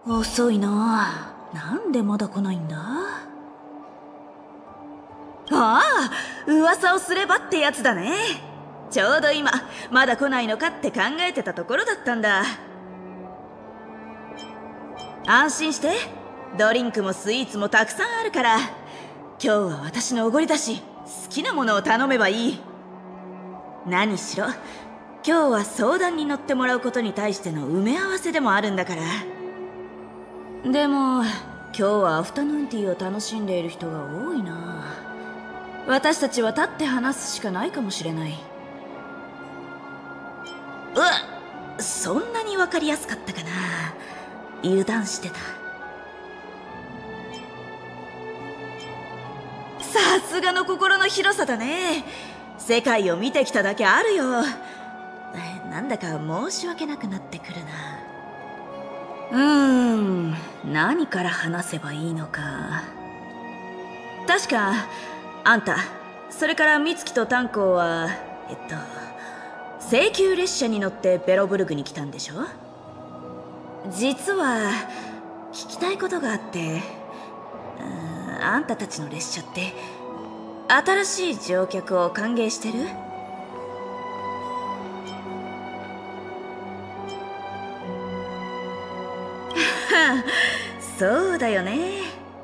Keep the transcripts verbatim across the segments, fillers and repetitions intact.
遅いな。なんでまだ来ないんだ。ああ、噂をすればってやつだね。ちょうど今まだ来ないのかって考えてたところだったんだ。安心して、ドリンクもスイーツもたくさんあるから、今日は私のおごりだし、好きなものを頼めばいい。何しろ今日は相談に乗ってもらうことに対しての埋め合わせでもあるんだから。でも今日はアフタヌーンティーを楽しんでいる人が多いな。私たちは立って話すしかないかもしれない。うわっ、そんなに分かりやすかったかな。油断してた。さすがの心の広さだね。世界を見てきただけあるよ。なんだか申し訳なくなってくるな。うーん、何から話せばいいのか。確かあんた、それから美月と炭鉱はえっと請求列車に乗ってベロブルグに来たんでしょ。実は聞きたいことがあって、あ, あんたたちの列車って新しい乗客を歓迎してる？そうだよね。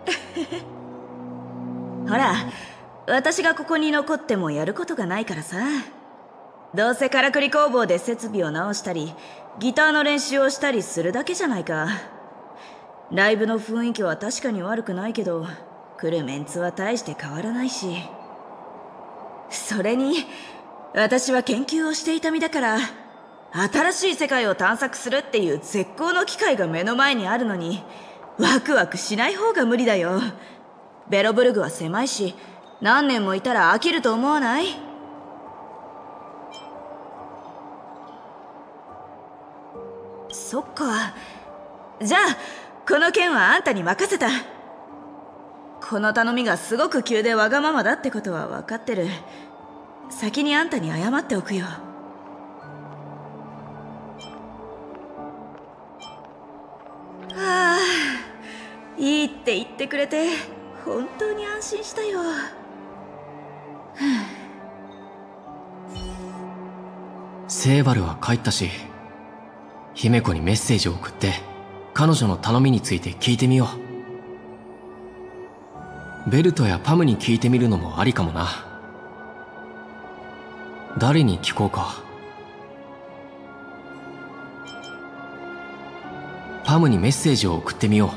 ほら、私がここに残ってもやることがないからさ。どうせからくり工房で設備を直したりギターの練習をしたりするだけじゃないか。ライブの雰囲気は確かに悪くないけど、来るメンツは大して変わらないし、それに私は研究をしていた身だから、新しい世界を探索するっていう絶好の機会が目の前にあるのにワクワクしない方が無理だよ。ベロブルグは狭いし、何年もいたら飽きると思わない？そっか。じゃあこの件はあんたに任せた。この頼みがすごく急でわがままだってことは分かってる。先にあんたに謝っておくよ。はあ、いいって言ってくれて本当に安心したよ。 セーバルは帰ったし、姫子にメッセージを送って彼女の頼みについて聞いてみよう。ベルトやパムに聞いてみるのもありかもな。誰に聞こうか。パムにメッセージを送ってみよう。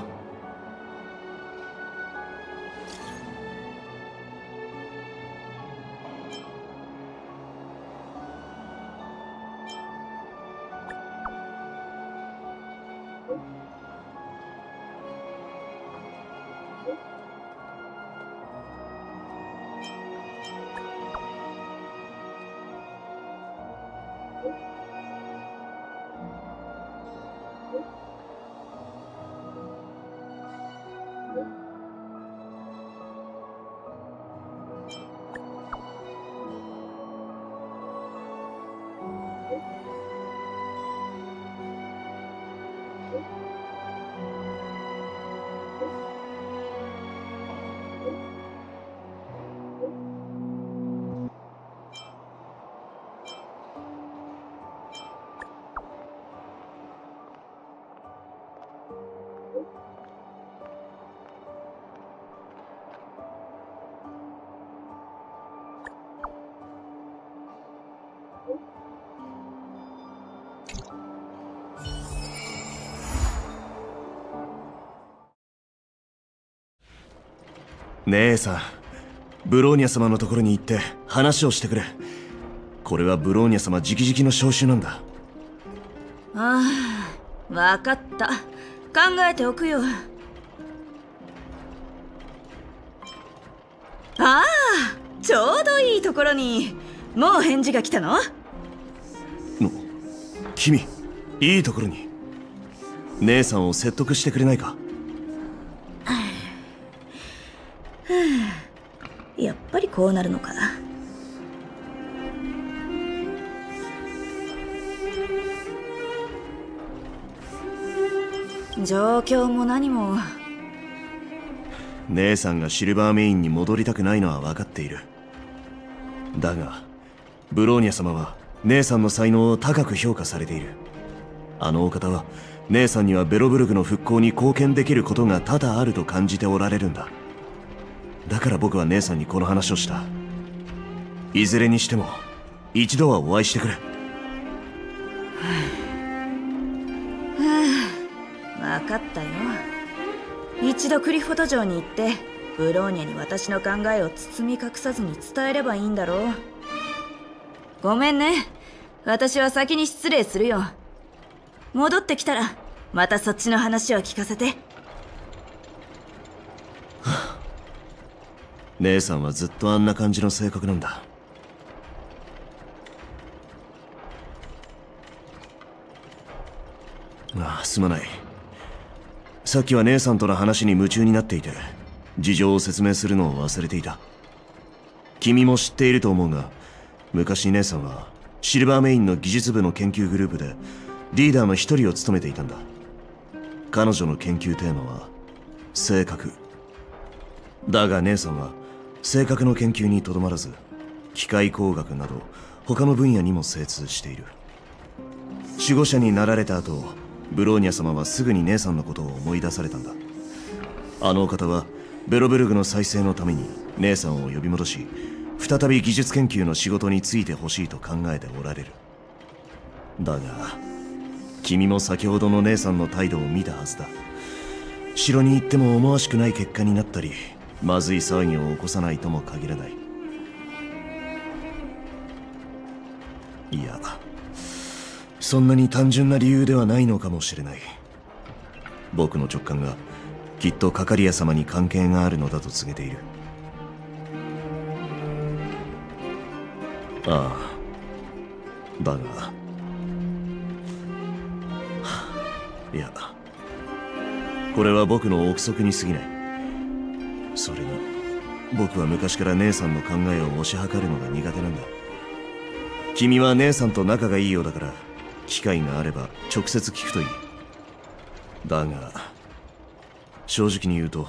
姉さん、ブローニャ様のところに行って話をしてくれ。これはブローニャ様直々の招集なんだ。 ああ、わかった。考えておくよ。ああ、ちょうどいいところに。もう返事が来たの？ 君、いいところに。姉さんを説得してくれないか？ やっぱりこうなるのか。 状況も何も。 姉さんがシルバーメインに戻りたくないのは分かっている。だがブローニャ様は姉さんの才能を高く評価されている。あのお方は姉さんにはベロブルグの復興に貢献できることが多々あると感じておられるんだ。だから僕は姉さんにこの話をした。いずれにしても一度はお会いしてくれ。 分かったよ。一度クリフォト城に行ってブローニャに私の考えを包み隠さずに伝えればいいんだろう。ごめんね、私は先に失礼するよ。戻ってきたらまたそっちの話を聞かせて。 姉さんはずっとあんな感じの性格なんだ。ああ、すまない。さっきは姉さんとの話に夢中になっていて事情を説明するのを忘れていた。君も知っていると思うが、昔姉さんはシルバーメインの技術部の研究グループでリーダーの一人を務めていたんだ。彼女の研究テーマは性格だが、姉さんは性格の研究にとどまらず機械工学など他の分野にも精通している。守護者になられた後、ブローニャ様はすぐに姉さんのことを思い出されたんだ。あのお方はベロブルグの再生のために姉さんを呼び戻し、再び技術研究の仕事に就いてほしいと考えておられる。だが君も先ほどの姉さんの態度を見たはずだ。城に行っても思わしくない結果になったり、まずい騒ぎを起こさないとも限らない。いや、そんなに単純な理由ではないのかもしれない。僕の直感がきっとカカリア様に関係があるのだと告げている。ああ、だがいや、これは僕の憶測に過ぎない。それに僕は昔から姉さんの考えを推し量るのが苦手なんだ。君は姉さんと仲がいいようだから、機会があれば直接聞くといい。だが正直に言うと、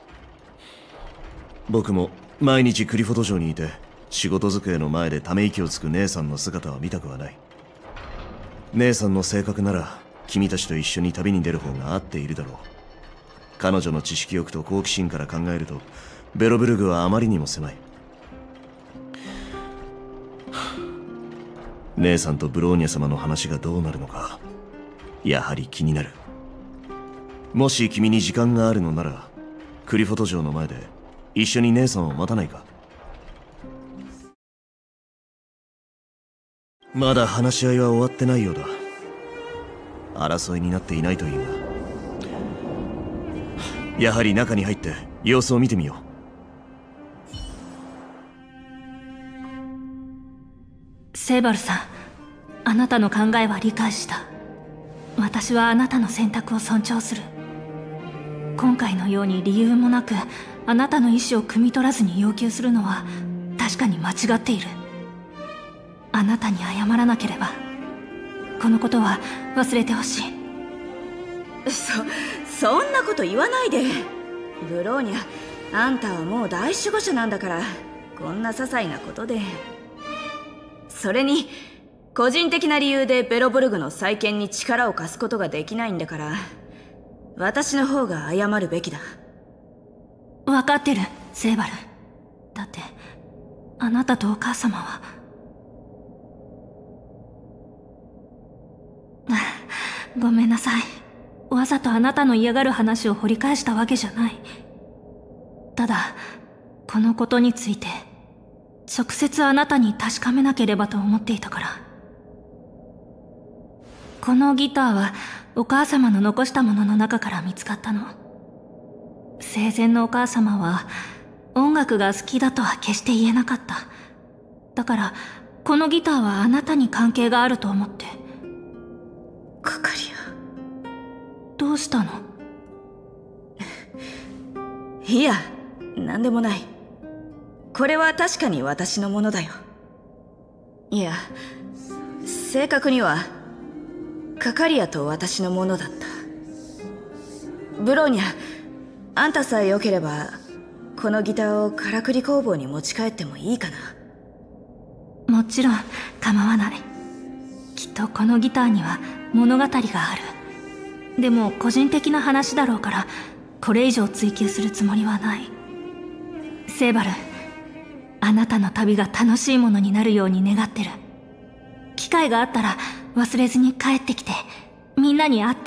僕も毎日クリフォト城にいて仕事机の前でため息をつく姉さんの姿は見たくはない。姉さんの性格なら君たちと一緒に旅に出る方が合っているだろう。彼女の知識欲と好奇心から考えるとベロブルグはあまりにも狭い。姉さんとブローニャ様の話がどうなるのか、やはり気になる。もし君に時間があるのなら、クリフォト城の前で一緒に姉さんを待たないか。まだ話し合いは終わってないようだ。争いになっていないというが、やはり中に入って様子を見てみよう。セイバルさん、あなたの考えは理解した。私はあなたの選択を尊重する。今回のように理由もなくあなたの意思を汲み取らずに要求するのは確かに間違っている。あなたに謝らなければ。このことは忘れてほしい。 そ、そんなこと言わないで。ブローニャ、あんたはもう大守護者なんだから、こんな些細なことで。それに個人的な理由でベロブルグの再建に力を貸すことができないんだから、私の方が謝るべきだ。 分かってる、セイバル。だってあなたとお母様はごめんなさい。わざとあなたの嫌がる話を掘り返したわけじゃない。ただこのことについて直接あなたに確かめなければと思っていたから。このギターはお母様の残したものの中から見つかったの。生前のお母様は音楽が好きだとは決して言えなかった。だからこのギターはあなたに関係があると思って。 カカリア、どうしたの？ いや、なんでもない。これは確かに私のものだよ。いや、正確にはカカリアと私のものだった。 ブローニャ、あんたさえよければこのギターをからくり工房に持ち帰ってもいいかな。 もちろん構わない。きっとこのギターには物語がある。でも個人的な話だろうからこれ以上追求するつもりはない。セーバル、あなたの旅が楽しいものになるように願ってる。機会があったら忘れずに帰ってきてみんなに会って。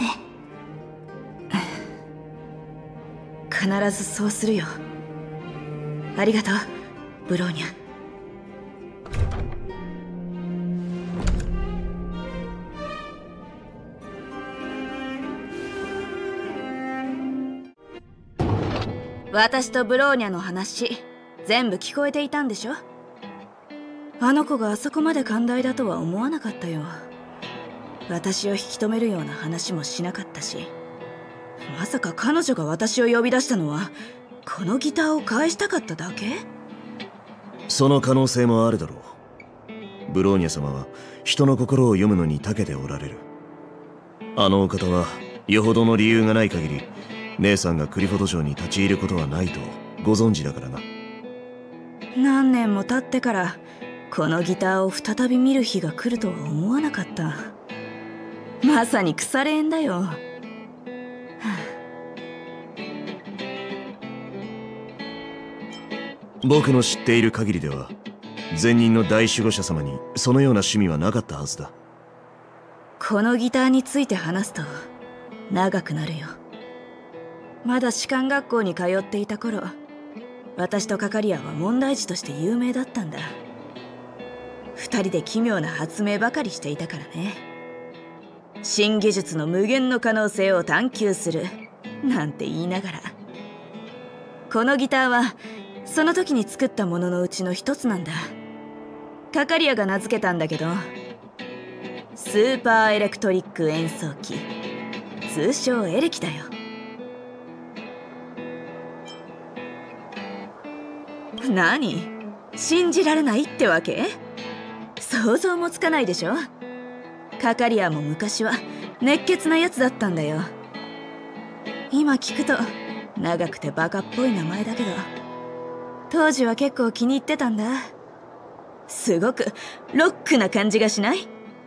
必ずそうするよ。ありがとうブローニャ。私とブローニャの話全部聞こえていたんでしょ。あの子があそこまで寛大だとは思わなかったよ。私を引き止めるような話もしなかったし、まさか彼女が私を呼び出したのはこのギターを返したかっただけ？ その可能性もあるだろう。ブローニャ様は人の心を読むのに長けておられる。あのお方はよほどの理由がない限り姉さんがクリフォード城に立ち入ることはないとご存知だからな。 何年も経ってからこのギターを再び見る日が来るとは思わなかった。まさに腐れ縁だよ。 僕の知っている限りでは前任の大守護者様にそのような趣味はなかったはずだ。 このギターについて話すと長くなるよ。まだ士官学校に通っていた頃、私とカカリアは問題児として有名だったんだ。二人で奇妙な発明ばかりしていたからね。新技術の無限の可能性を探求するなんて言いながら、このギターはその時に作ったもののうちの一つなんだ。カカリアが名付けたんだけど、スーパーエレクトリック演奏機、通称エレキだよ。何？信じられないってわけ？想像もつかないでしょ。カカリアも昔は熱血なやつだったんだよ。今聞くと長くてバカっぽい名前だけど、当時は結構気に入ってたんだ。すごくロックな感じがしない？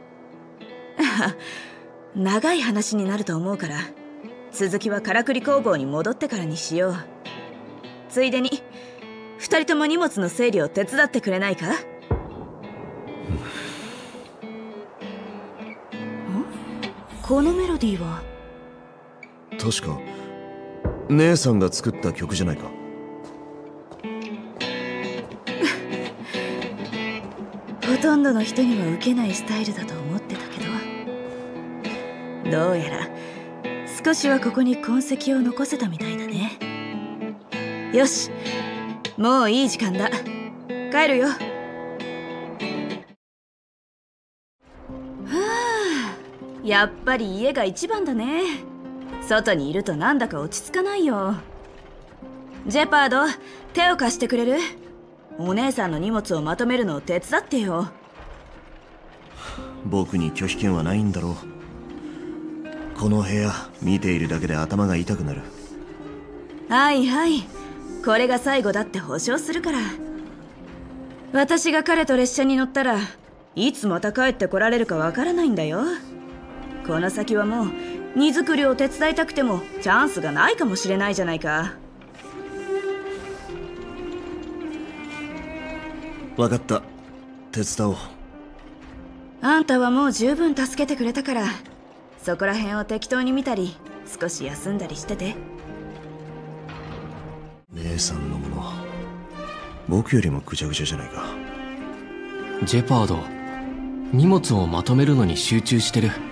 長い話になると思うから続きはからくり工房に戻ってからにしよう。ついでに二人とも荷物の整理を手伝ってくれないか？ん？このメロディーは確か姉さんが作った曲じゃないか。 ほとんどの人には受けないスタイルだと思ってたけど、どうやら少しはここに痕跡を残せたみたいだね。よし、もういい時間だ。帰るよ。はあ、やっぱり家が一番だね。外にいるとなんだか落ち着かないよ。ジェパード、手を貸してくれる？お姉さんの荷物をまとめるのを手伝ってよ。 僕に拒否権はないんだろう。この部屋見ているだけで頭が痛くなる。 はいはい、これが最後だって保証するから。私が彼と列車に乗ったらいつまた帰ってこられるかわからないんだよ。この先はもう荷造りを手伝いたくてもチャンスがないかもしれないじゃないか。 分かった、手伝おう。 あんたはもう十分助けてくれたから、そこら辺を適当に見たり少し休んだりしてて。 姉さんのもの僕よりもぐちゃぐちゃじゃないか。 ジェパード、荷物をまとめるのに集中してる。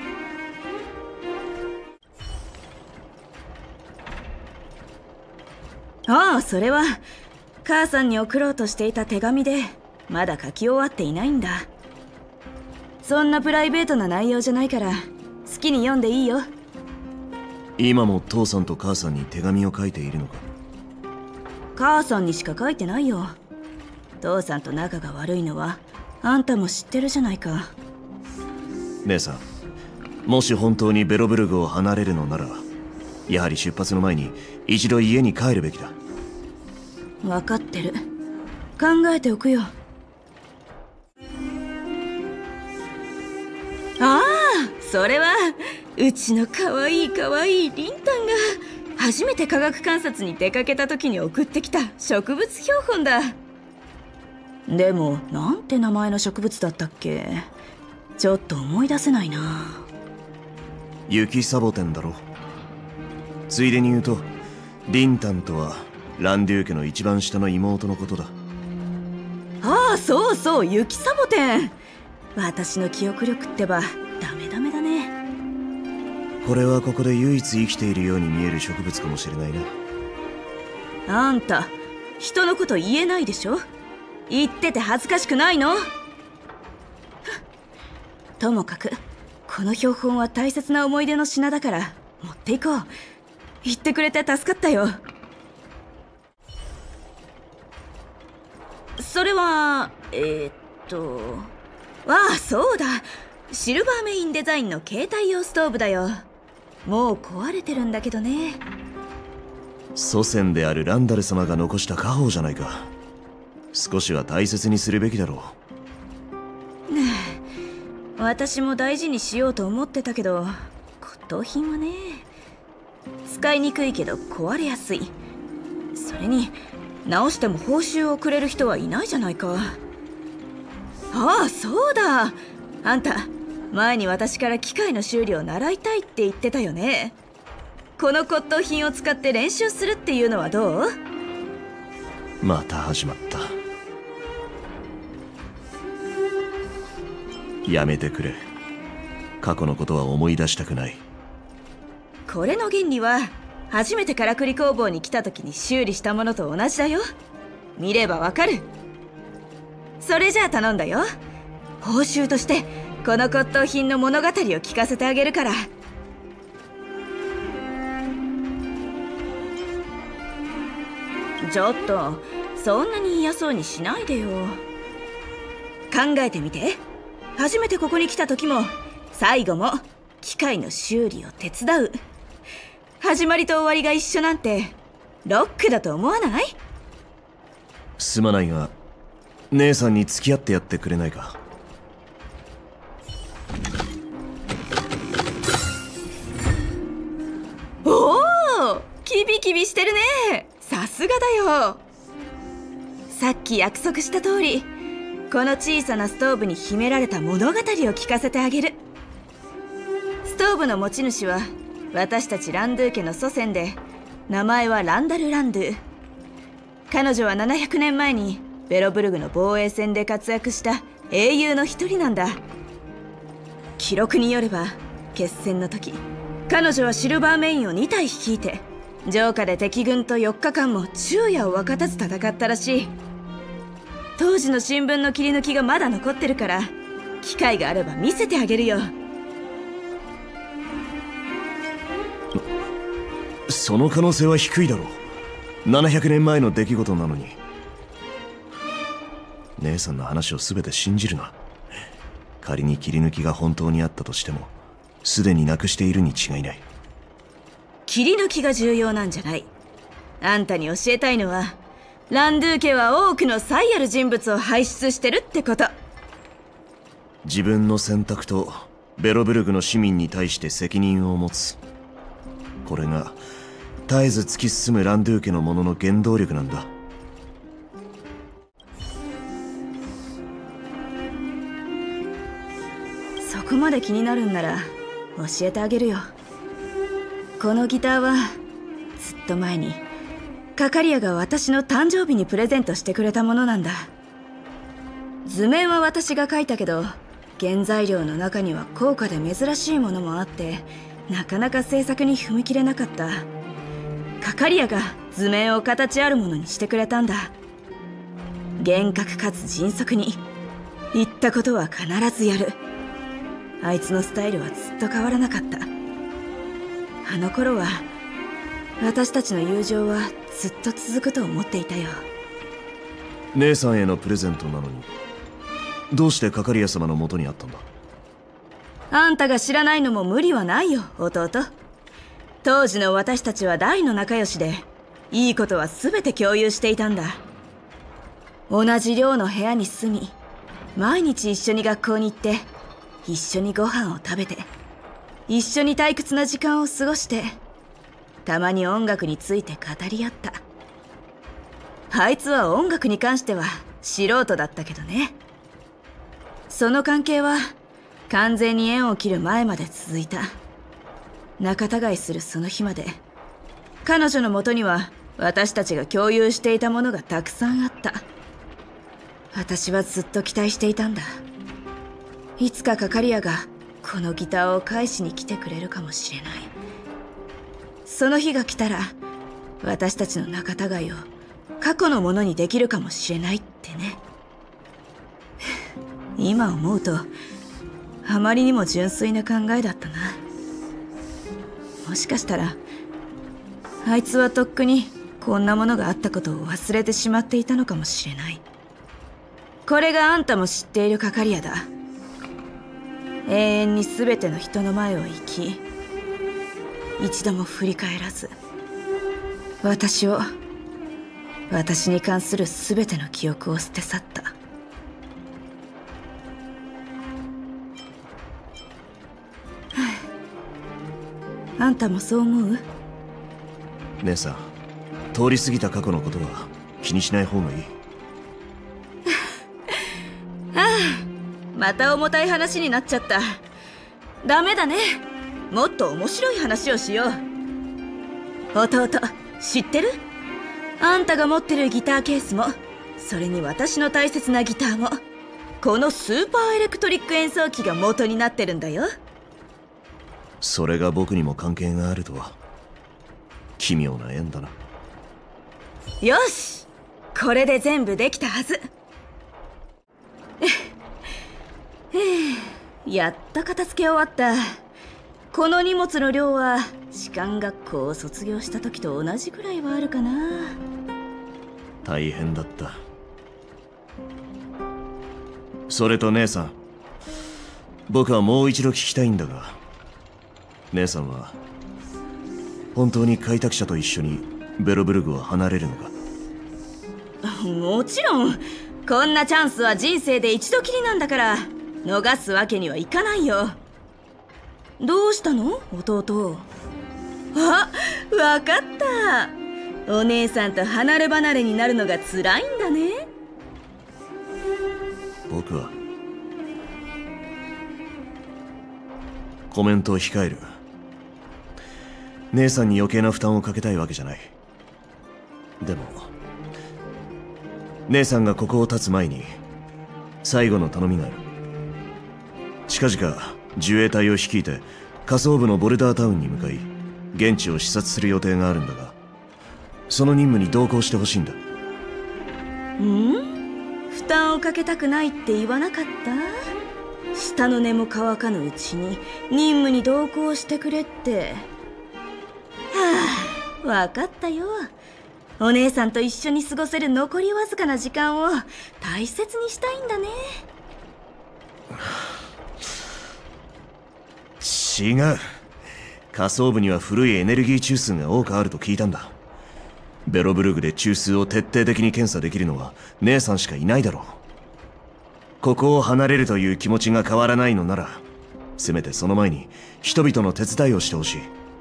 ああ、それは母さんに送ろうとしていた手紙でまだ書き終わっていないんだ。そんなプライベートな内容じゃないから好きに読んでいいよ。 今も父さんと母さんに手紙を書いているのか？ 母さんにしか書いてないよ。父さんと仲が悪いのはあんたも知ってるじゃないか。 姉さん、もし本当にベロブルグを離れるのならやはり出発の前に一度家に帰るべきだ。 分かってる。考えておくよ。ああ、それはうちのかわいいかわいいリンタンが初めて科学観察に出かけた時に送ってきた植物標本だ。でもなんて名前の植物だったっけ？ちょっと思い出せないな。 雪サボテンだろ。ついでに言うと、リンタンとはランデュー家の一番下の妹のことだ。 ああ、そうそう、雪サボテン。私の記憶力ってばダメダメだね。 これはここで唯一生きているように見える植物かもしれないな。 あんた人のこと言えないでしょ。言ってて恥ずかしくないの？ともかくこの標本は大切な思い出の品だから持っていこう。言ってくれて助かったよ。それはえー、っとわあ、そうだ、シルバーメインデザインの携帯用ストーブだよ。もう壊れてるんだけどね。 祖先であるランダル様が残した家宝じゃないか。少しは大切にするべきだろう。 ねえ、私も大事にしようと思ってたけど、骨董品はね、使いにくいけど壊れやすい。それに直しても報酬をくれる人はいないじゃないか。ああ、そうだ、あんた前に私から機械の修理を習いたいって言ってたよね。この骨董品を使って練習するっていうのはどう？ また始まった。やめてくれ。過去のことは思い出したくない。 これの原理は初めてからくり工房に来た時に修理したものと同じだよ。見ればわかる。それじゃあ頼んだよ。報酬としてこの骨董品の物語を聞かせてあげるから。ちょっとそんなに嫌そうにしないでよ。考えてみて。初めてここに来た時も最後も機械の修理を手伝う。始まりと終わりが一緒なんてロックだと思わない？ すまないが姉さんに付き合ってやってくれないか。 おお、キビキビしてるね。さすがだよ。さっき約束した通り、この小さなストーブに秘められた物語を聞かせてあげる。ストーブの持ち主は私たちランドゥ家の祖先で、名前はランダル・ランドゥ。彼女はななひゃくねんまえにベロブルグの防衛戦で活躍した英雄の一人なんだ。記録によれば決戦の時、彼女はシルバーメインをに体率いて城下で敵軍とよっかかんも昼夜を分かたず戦ったらしい。当時の新聞の切り抜きがまだ残ってるから、機会があれば見せてあげるよ。 その可能性は低いだろう。ななひゃくねんまえの出来事なのに。姉さんの話を全て信じるな。仮に切り抜きが本当にあったとしても、すでになくしているに違いない。 切り抜きが重要なんじゃない。あんたに教えたいのは、ランドゥ家は多くの才ある人物を輩出してるってこと。 自分の選択とベロブルグの市民に対して責任を持つ。これが絶えず突き進むランドゥ家のものの原動力なんだ。 そこまで気になるんなら教えてあげるよ。このギターはずっと前にカカリアが私の誕生日にプレゼントしてくれたものなんだ。図面は私が描いたけど、原材料の中には高価で珍しいものもあって、なかなか制作に踏み切れなかった。カカリアが図面を形あるものにしてくれたんだ。厳格かつ迅速に、言ったことは必ずやる。あいつのスタイルはずっと変わらなかった。あの頃は私たちの友情はずっと続くと思っていたよ。 姉さんへのプレゼントなのに、どうしてカカリア様の元にあったんだ？ あんたが知らないのも無理はないよ、弟。 当時の私たちは大の仲良しで、いいことは全て共有していたんだ。同じ寮の部屋に住み、毎日一緒に学校に行って、一緒にご飯を食べて、一緒に退屈な時間を過ごして、たまに音楽について語り合った。あいつは音楽に関しては素人だったけどね。その関係は完全に縁を切る前まで続いた。仲違いするその日まで、彼女のもとには私たちが共有していたものがたくさんあった。私はずっと期待していたんだ。いつかカカリアがこのギターを返しに来てくれるかもしれない。その日が来たら、私たちの仲違いを過去のものにできるかもしれないってね。今思うと、あまりにも純粋な考えだったな。もしかしたら、あいつはとっくにこんなものがあったことを忘れてしまっていたのかもしれない。これがあんたも知っているカカリアだ。永遠に全ての人の前を行き、一度も振り返らず、私を、私に関する全ての記憶を捨て去った。あんたもそう思う？ 姉さん、通り過ぎた過去のことは気にしない方がいい。 ああ、また重たい話になっちゃった。ダメだね。もっと面白い話をしよう。弟、知ってる？あんたが持ってるギターケースも、それに私の大切なギターも、このスーパーエレクトリック演奏機が元になってるんだよ。 それが僕にも関係があるとは奇妙な縁だな。 よし、これで全部できたはず。やっと片付け終わった。この荷物の量は士官学校を卒業した時と同じくらいはあるかな。 大変だった。それと姉さん、僕はもう一度聞きたいんだが、姉さんは本当に開拓者と一緒にベロブルグを離れるのか？ もちろん、こんなチャンスは人生で一度きりなんだから、逃すわけにはいかないよ。どうしたの弟？あ、わかった。お姉さんと離れ離れになるのが辛いんだね。 僕はコメントを控える。姉さんに余計な負担をかけたいわけじゃない。でも姉さんがここを立つ前に最後の頼みがある。近々自衛隊を率いて下層部のボルダータウンに向かい、現地を視察する予定があるんだが、その任務に同行してほしいんだ。 ん？負担をかけたくないって言わなかった？舌の根も乾かぬうちに任務に同行してくれって。はあ、わかったよ。お姉さんと一緒に過ごせる残りわずかな時間を大切にしたいんだね。 違う。下層部には古いエネルギー中枢が多くあると聞いたんだ。ベロブルグで中枢を徹底的に検査できるのは姉さんしかいないだろう。ここを離れるという気持ちが変わらないのなら、せめてその前に人々の手伝いをしてほしい。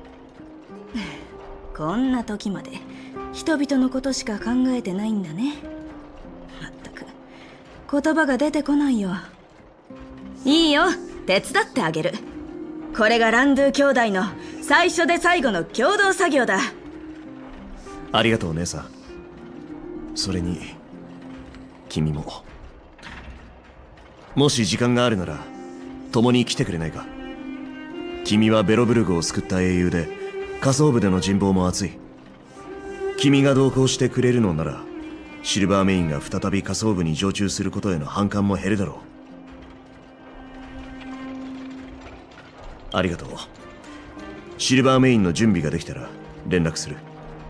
こんな時まで人々のことしか考えてないんだね。まったく言葉が出てこないよ。いいよ、手伝ってあげる。これがランドゥ兄弟の最初で最後の共同作業だ。 ありがとう姉さん。それに君も、もし時間があるなら共に来てくれないか？君はベロブルグを救った英雄で、下層部での人望も厚い。君が同行してくれるのなら、シルバーメインが再び下層部に常駐することへの反感も減るだろう。ありがとう。シルバーメインの準備ができたら連絡する。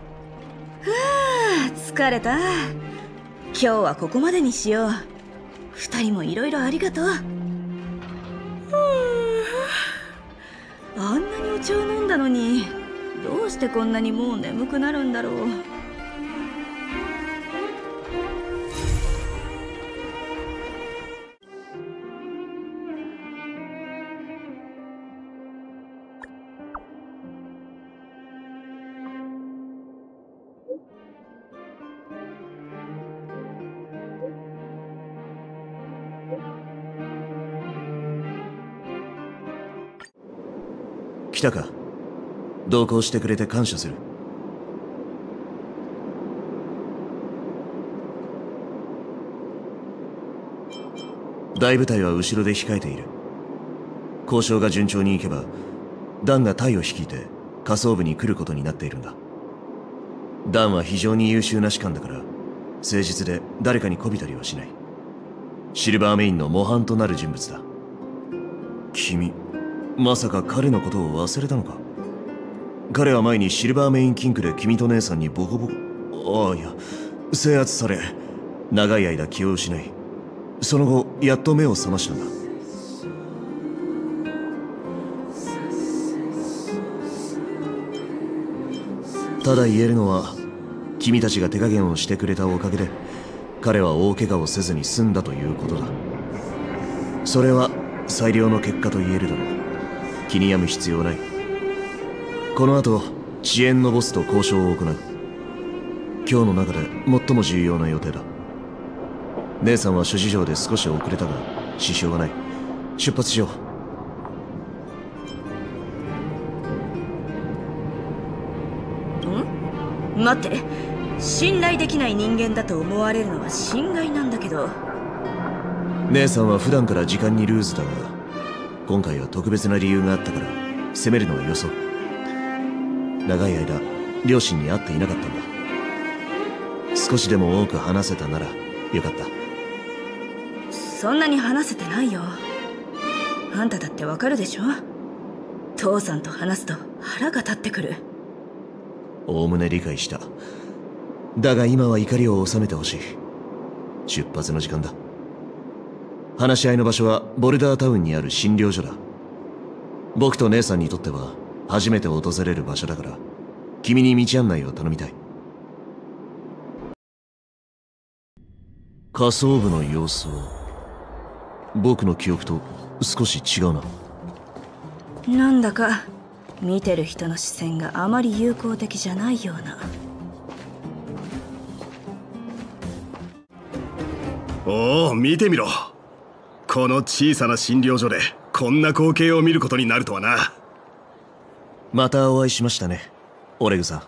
はあ、疲れた。今日はここまでにしよう。二人もいろいろありがとう。あんなにお茶を飲んだのに、どどうしてこんなにもう眠くなるんだろう。 来たか。同行してくれて感謝する。大部隊は後ろで控えている。交渉が順調にいけばダンが隊を率いて下層部に来ることになっているんだ。ダンは非常に優秀な士官だから誠実で誰かに媚びたりはしない。シルバーメインの模範となる人物だ。君まさか彼のことを忘れたのか。彼は前にシルバーメインキンクで君と姉さんにボコボコ、ああいや制圧され長い間気を失い、その後やっと目を覚ましたんだ。ただ言えるのは君たちが手加減をしてくれたおかげで彼は大怪我をせずに済んだということだ。それは最良の結果と言えるだろう。気に病む必要ない。この後遅延のボスと交渉を行う。今日の中で最も重要な予定だ。姉さんは諸事情で少し遅れたが支障はない。出発しよう。ん？待って、信頼できない人間だと思われるのは心外なんだけど。 姉さんは普段から時間にルーズだが今回は特別な理由があったから責めるのはよそ。長い間両親に会っていなかったんだ。少しでも多く話せたならよかった。 そんなに話せてないよ。あんただってわかるでしょ。父さんと話すと腹が立ってくる。 おおむね理解した。だが今は怒りを収めてほしい。出発の時間だ。話し合いの場所はボルダータウンにある診療所だ。僕と姉さんにとっては初めて訪れる場所だから君に道案内を頼みたい。下層部の様子は僕の記憶と少し違うな。 なんだか見てる人の視線があまり友好的じゃないような。 おお、見てみろ。この小さな診療所でこんな光景を見ることになるとはな。 またお会いしましたね、オレグさん。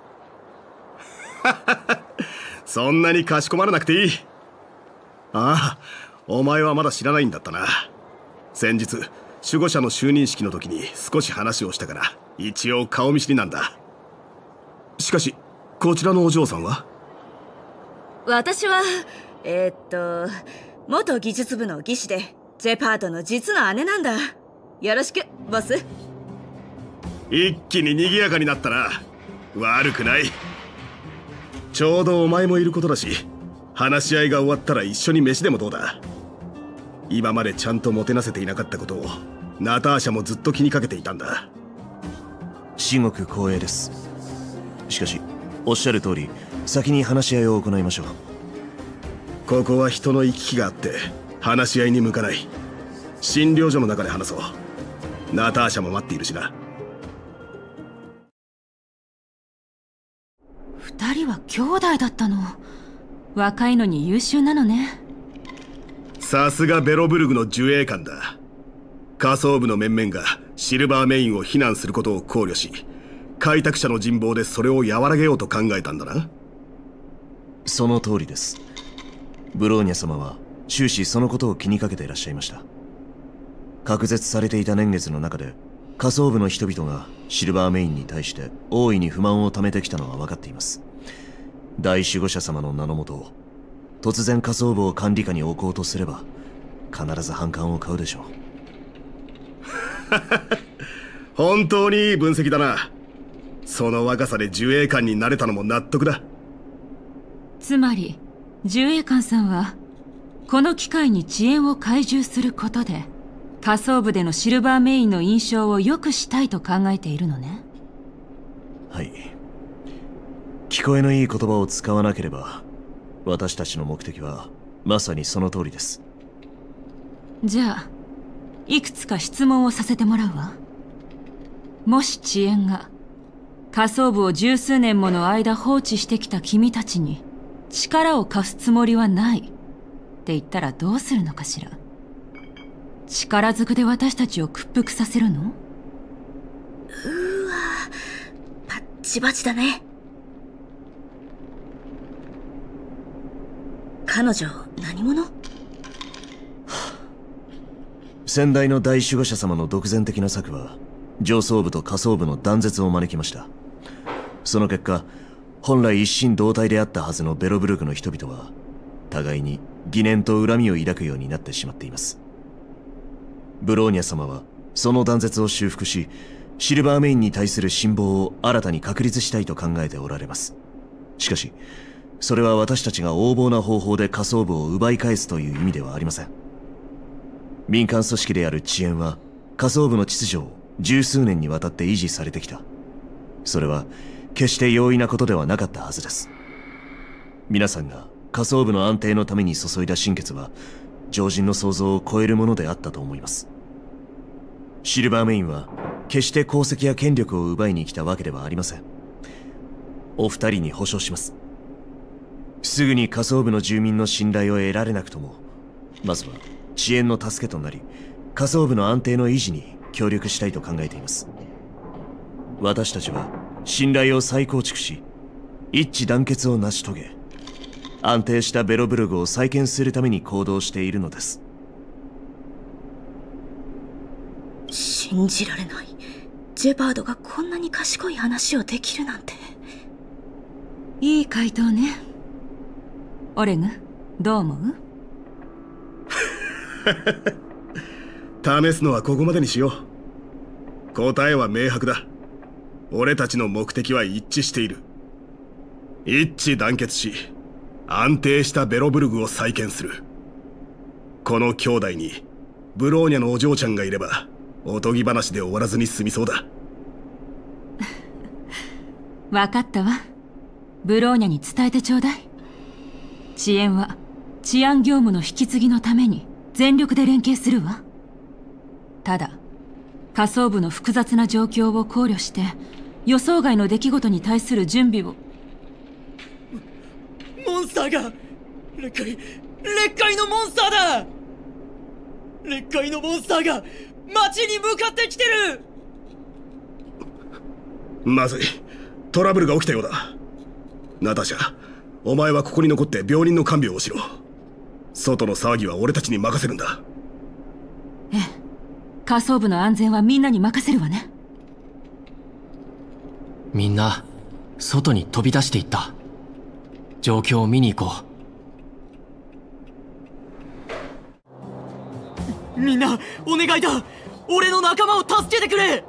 そんなにかしこまらなくていい。ああ、お前はまだ知らないんだったな。先日守護者の就任式の時に少し話をしたから一応顔見知りなんだ。しかしこちらのお嬢さんは？ 私はえー、っと元技術部の技師でジェパートの実の姉なんだ。よろしくボス。 一気に賑やかになったな。悪くない。ちょうどお前もいることだし話し合いが終わったら一緒に飯でもどうだ。今までちゃんともてなせていなかったことをナターシャもずっと気にかけていたんだ。 至極光栄です。しかしおっしゃる通り先に話し合いを行いましょう。 ここは人の行き来があって話し合いに向かない。診療所の中で話そう。ナターシャも待っているしな。 二人は兄弟だったの。若いのに優秀なのね。 さすがベロブルグの守衛官だ。下層部の面々がシルバーメインを非難することを考慮し開拓者の人望でそれを和らげようと考えたんだな。 その通りです。ブローニャ様は終始そのことを気にかけていらっしゃいました。隔絶されていた年月の中で下層部の人々がシルバーメインに対して大いに不満を溜めてきたのは分かっています。大守護者様の名のもと突然下層部を管理下に置こうとすれば必ず反感を買うでしょう。 本当にいい分析だな。その若さで守衛官になれたのも納得だ。 つまり守衛官さんはこの機会に遅延を懐柔することで下層部でのシルバーメインの印象を良くしたいと考えているのね。 はい。聞こえのいい言葉を使わなければ、私たちの目的はまさにその通りです。 じゃあいくつか質問をさせてもらうわ。もし遅延が下層部を十数年もの間放置してきた君たちに力を貸すつもりはないって言ったらどうするのかしら。力ずくで私たちを屈服させるの？ うーわ、バッチバチだね。彼女何者？ 先代の大守護者様の独善的な策は上層部と下層部の断絶を招きました。その結果、本来一心同体であったはずのベロブルクの人々は互いに疑念と恨みを抱くようになってしまっています。ブローニャ様はその断絶を修復し、シルバーメインに対する信望を新たに確立したいと考えておられます。しかしそれは私たちが横暴な方法で下層部を奪い返すという意味ではありません。民間組織である遅延は下層部の秩序を十数年にわたって維持されてきた。それは決して容易なことではなかったはずです。皆さんが下層部の安定のために注いだ心血は常人の想像を超えるものであったと思います。シルバーメインは決して功績や権力を奪いに来たわけではありません。お二人に保証します。すぐに下層部の住民の信頼を得られなくとも、まずは遅延の助けとなり下層部の安定の維持に協力したいと考えています。私たちは信頼を再構築し、一致団結を成し遂げ、安定したベロブルグを再建するために行動しているのです。 信じられない。ジェパードがこんなに賢い話をできるなんて。 いい回答ね。オレグ、どう思う？ 試すのはここまでにしよう。答えは明白だ。俺たちの目的は一致している。一致団結し、安定したベロブルグを再建する。この兄弟にブローニャのお嬢ちゃんがいればおとぎ話で終わらずに済みそうだ。 分かったわ。ブローニャに伝えてちょうだい。遅延は治安業務の引き継ぎのために全力で連携するわ。ただ下層部の複雑な状況を考慮して予想外の出来事に対する準備を。 モンスターが裂解裂解のモンスターだ。裂解のモンスターが町に向かってきてる。 まずい、トラブルが起きたようだ。ナタシャ、お前はここに残って病人の看病をしろ。外の騒ぎは俺たちに任せるんだ。 ええ、下層部の安全はみんなに任せるわね。 みんな外に飛び出していった。状況を見に行こう。みんなお願いだ。俺の仲間を助けてくれ。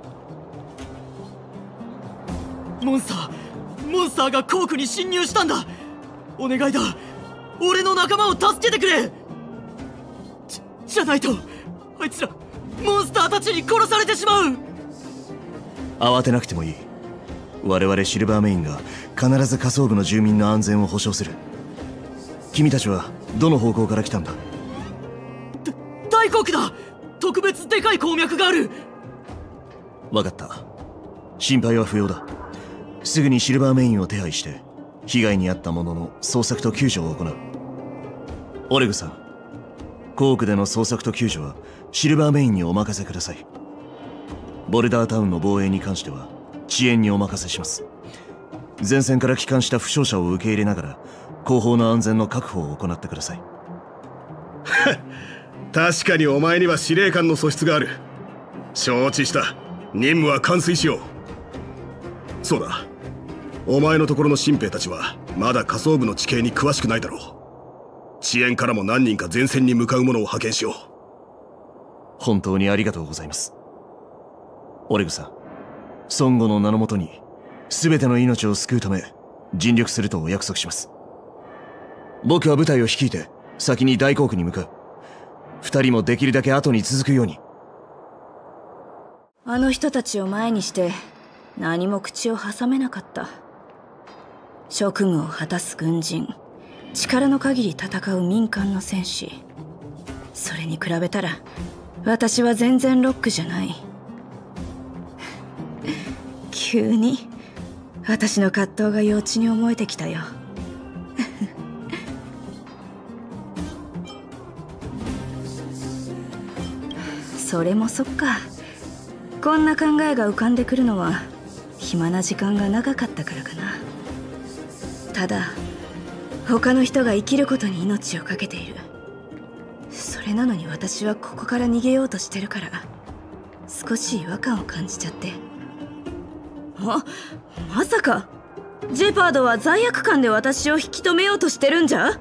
モンスターモンスターが校区に侵入したんだ。お願いだ。俺の仲間を助けてくれ。じ, じゃないとあいつらモンスターたちに殺されてしまう。 慌てなくてもいい。我々シルバーメインが必ず下層部の住民の安全を保証する。君たちはどの方向から来たんだ？ 大航空だ。特別でかい鉱脈がある。 分かった。心配は不要だ。すぐにシルバーメインを手配して被害に遭った者の捜索と救助を行う。オレグさん、校区での捜索と救助はシルバーメインにお任せください。ボルダータウンの防衛に関しては遅延にお任せします。前線から帰還した負傷者を受け入れながら後方の安全の確保を行ってください。 確かにお前には司令官の素質がある。承知した。任務は完遂しよう。そうだ、お前のところの新兵たちはまだ下層部の地形に詳しくないだろう。遅延からも何人か前線に向かう者を派遣しよう。 本当にありがとうございます。オレグさん、孫悟の名のもとに全ての命を救うため尽力するとお約束します。僕は部隊を率いて先に大航空に向かう。二人もできるだけ後に続くように。 あの人たちを前にして何も口を挟めなかった。職務を果たす軍人、力の限り戦う民間の戦士、それに比べたら私は全然ロックじゃない。急に私の葛藤が幼稚に思えてきたよ。それもそっか。こんな考えが浮かんでくるのは暇な時間が長かったからかな。ただ他の人が生きることに命を懸けている。それなのに私はここから逃げようとしてるから少し違和感を感じちゃって。あ、まさかジェパードは罪悪感で私を引き止めようとしてるんじゃ？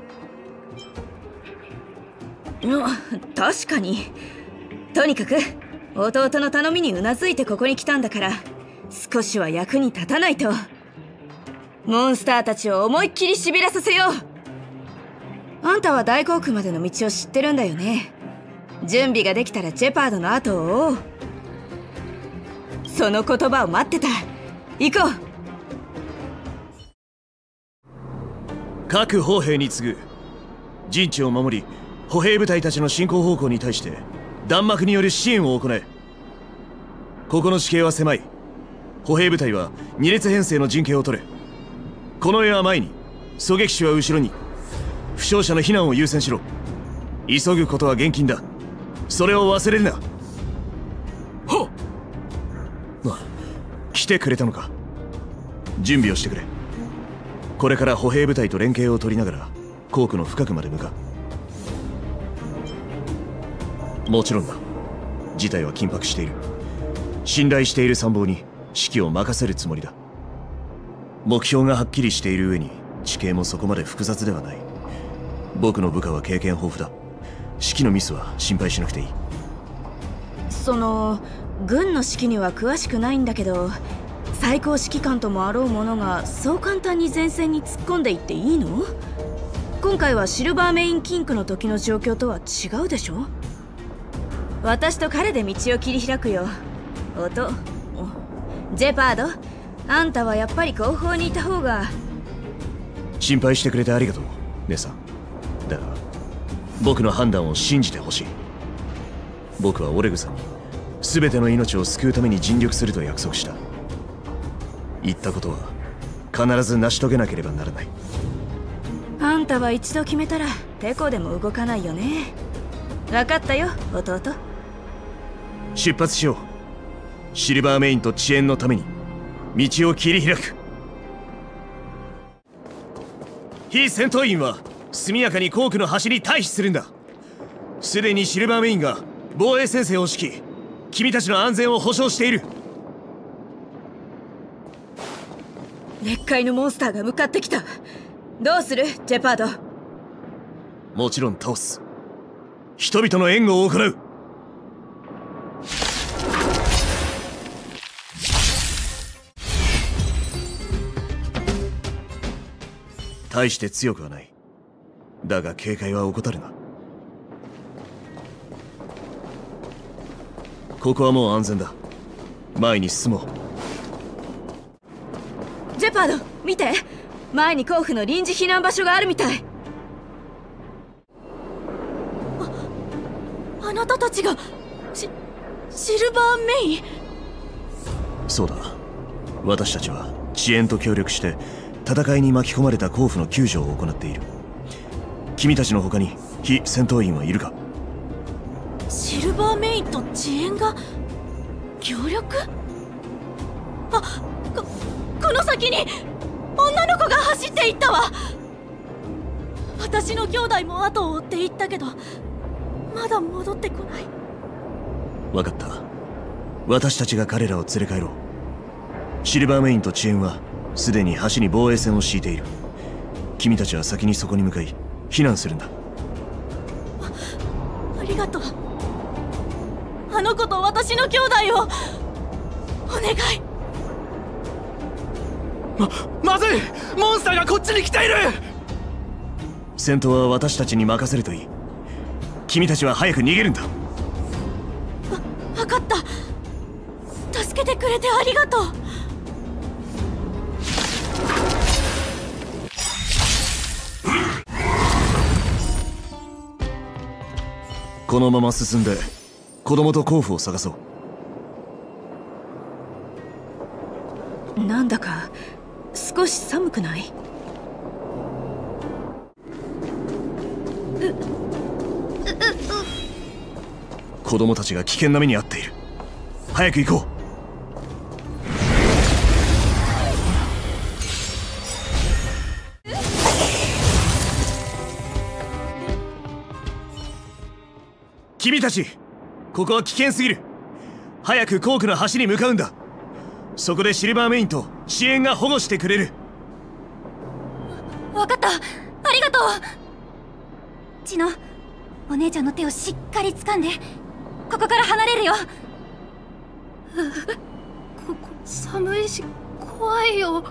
確かに。とにかく弟の頼みにうなずいてここに来たんだから、少しは役に立たないと。モンスターたちを思いっきりしびれさせよう。あんたは大航空までの道を知ってるんだよね。準備ができたらジェパードの後を追おう。その言葉を待ってた。行こう。 各歩兵に次ぐ。陣地を守り、歩兵部隊たちの進行方向に対して弾幕による支援を行え。ここの地形は狭い。歩兵部隊は二列編成の陣形を取れ。この絵は前に、狙撃手は後ろに。負傷者の避難を優先しろ。急ぐことは厳禁だ。それを忘れるな。 はっ。 あ、来てくれたのか。準備をしてくれ。これから歩兵部隊と連携を取りながら皇居の深くまで向かう。もちろんだ。事態は緊迫している。信頼している参謀に指揮を任せるつもりだ。目標がはっきりしている上に地形もそこまで複雑ではない。僕の部下は経験豊富だ。指揮のミスは心配しなくていい。 その軍の指揮には詳しくないんだけど、最高指揮官ともあろう者がそう簡単に前線に突っ込んでいっていいの？今回はシルバーメインキングの時の状況とは違うでしょ。私と彼で道を切り開くよ。音、ジェパード、あんたはやっぱり後方にいた方が。 心配してくれてありがとう、姉さん。だが僕の判断を信じてほしい。僕はオレグさんに全ての命を救うために尽力すると約束した。言ったことは必ず成し遂げなければならない。 あんたは一度決めたらテコでも動かないよね。分かったよ、弟。 出発しよう。シルバーメインと遅延のために道を切り開く。非戦闘員は速やかに皇居の端に退避するんだ。すでにシルバーメインが防衛戦線を指揮、君たちの安全を保証している。 劣界のモンスターが向かってきた。どうする、ジェパード？ もちろん倒す。人々の援護を行う。大して強くはない。だが警戒は怠るな。ここはもう安全だ。前に進もう。 ジェパード、見て。前に甲府の臨時避難場所があるみたい。あ、あなたたちがシ、シルバーメイン？ そうだ。私たちは遅延と協力して戦いに巻き込まれた甲府の救助を行っている。君たちの他に非戦闘員はいるか？ シルバーメインと遅延が協力？あ、こ、この先に女の子が走っていったわ。私の兄弟も後を追っていったけどまだ戻ってこない。 分かった。私たちが彼らを連れ帰ろう。シルバーメインと遅延はすでに橋に防衛線を敷いている。君たちは先にそこに向かい避難するんだ。 あ, ありがとう。あの子と私の兄弟をお願い。 ま、まずい！モンスターがこっちに来ている！ 戦闘は私たちに任せるといい。君たちは早く逃げるんだ。 わ、分かった。助けてくれてありがとう。 このまま進んで子供と甲府を探そう。 なんだか少し寒くない？ 子供たちが危険な目に遭っている。早く行こう。君たち、ここは危険すぎる。早くコークの橋に向かうんだ。そこでシルバーメインと支援が保護してくれる。 わかった。ありがとう。チノ、お姉ちゃんの手をしっかり掴んで、ここから離れるよ。ここ寒いし怖いよ。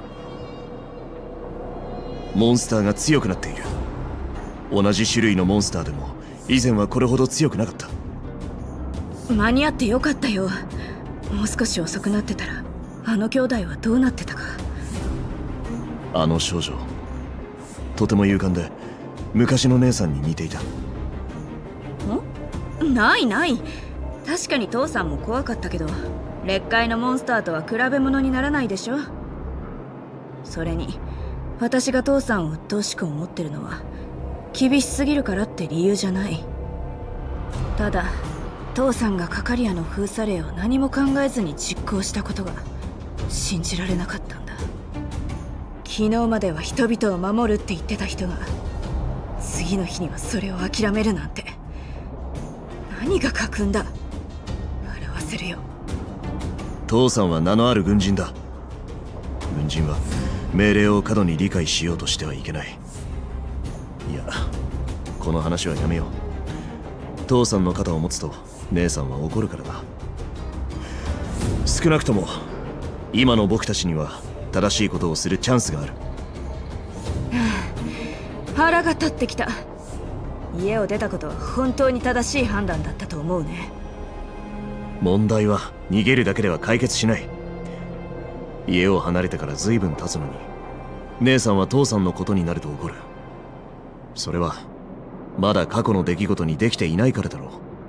モンスターが強くなっている。同じ種類のモンスターでも以前はこれほど強くなかった。 間に合ってよかったよ。もう少し遅くなってたらあの兄弟はどうなってたか。 あの少女、とても勇敢で昔の姉さんに似ていた。 ん？ないない。確かに父さんも怖かったけど、劣界のモンスターとは比べ物にならないでしょ。それに私が父さんを鬱陶しく思ってるのは厳しすぎるからって理由じゃない。ただ父さんがカカリアの封鎖令を何も考えずに実行したことが信じられなかったんだ。昨日までは人々を守るって言ってた人が次の日にはそれを諦めるなんて、何が家訓だ。笑わせるよ。 父さんは名のある軍人だ。軍人は命令を過度に理解しようとしてはいけない。いや、この話はやめよう。父さんの肩を持つと姉さんは怒るからだ。少なくとも今の僕たちには正しいことをするチャンスがある。 腹が立ってきた。家を出たことは本当に正しい判断だったと思うね。 問題は逃げるだけでは解決しない。家を離れてから随分経つのに姉さんは父さんのことになると怒る。それはまだ過去の出来事にできていないからだろう。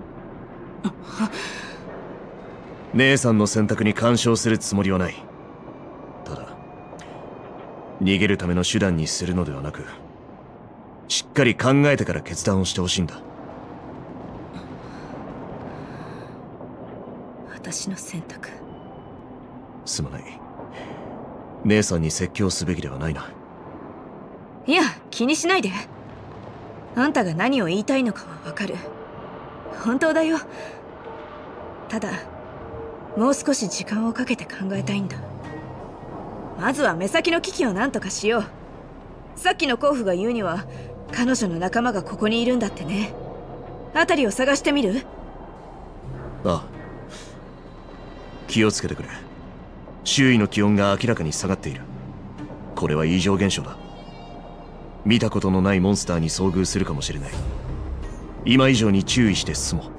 姉さんの選択に干渉するつもりはない。ただ逃げるための手段にするのではなく、しっかり考えてから決断をしてほしいんだ。 私の選択。 すまない。姉さんに説教すべきではないな。 いや、気にしないで。あんたが何を言いたいのかはわかる。本当だよ。ただもう少し時間をかけて考えたいんだ。まずは目先の危機を何とかしよう。さっきの甲府が言うには彼女の仲間がここにいるんだってね。辺りを探してみる？ ああ、気をつけてくれ。周囲の気温が明らかに下がっている。これは異常現象だ。見たことのないモンスターに遭遇するかもしれない。今以上に注意して進もう。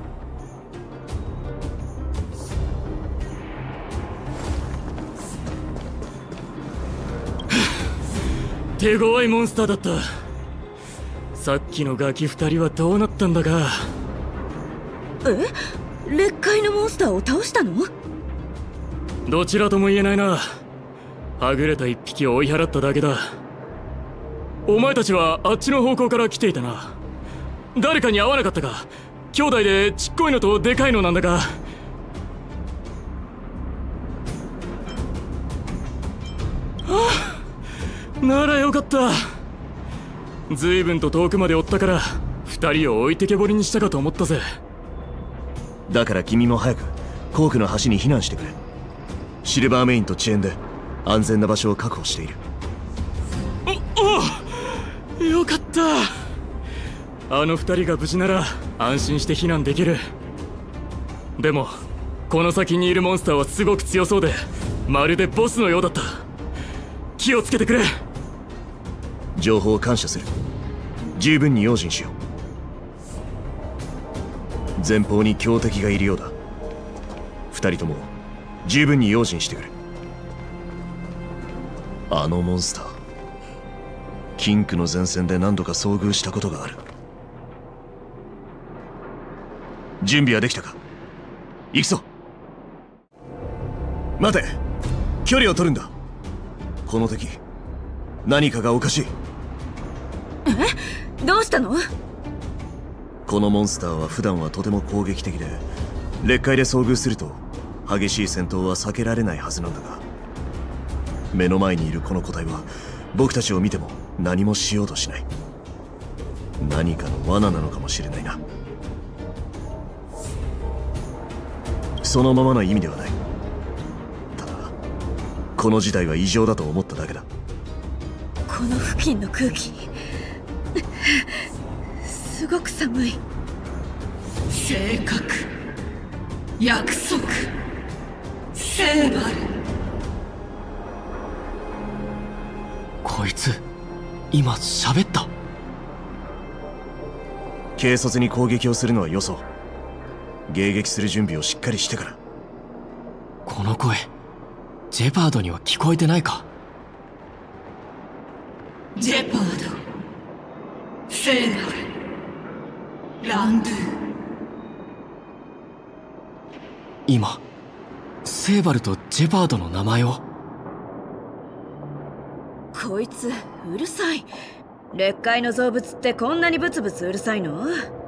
手強いモンスターだった。さっきのガキ二人はどうなったんだか。 え？劣界のモンスターを倒したの？ どちらとも言えないな。はぐれた一匹を追い払っただけだ。お前たちはあっちの方向から来ていたな。誰かに会わなかったか？兄弟でちっこいのとでかいのなんだか。ああ、ならよかった。随分と遠くまで追ったから二人を置いてけぼりにしたかと思ったぜ。 だから君も早くコークの橋に避難してくれ。シルバーメインと遅延で安全な場所を確保している。 おお、よかった。あの二人が無事なら安心して避難できる。でもこの先にいるモンスターはすごく強そうで、まるでボスのようだった。気をつけてくれ。 情報を感謝する。十分に用心しよう。前方に強敵がいるようだ。二人とも十分に用心してくれ。あのモンスター、キンクの前線で何度か遭遇したことがある。 準備はできたか？行くぞ。待て、距離を取るんだ。この敵、何かがおかしい。 え？どうしたの？ このモンスターは普段はとても攻撃的で、劣界で遭遇すると激しい戦闘は避けられないはずなんだが、目の前にいるこの個体は僕たちを見ても何もしようとしない。何かの罠なのかもしれないな。そのままの意味ではない。ただこの事態は異常だと思っただけだ。 この付近の空気すごく寒い。 正確、約束、セーバル。 こいつ今喋った。 軽率に攻撃をするのはよそ。迎撃する準備をしっかりしてから。 この声ジェパードには聞こえてないか？ ジェパード、セーバル、ランドゥ。 今セーバルとジェパードの名前を。 こいつうるさい。劣界の造物ってこんなにブツブツうるさいの？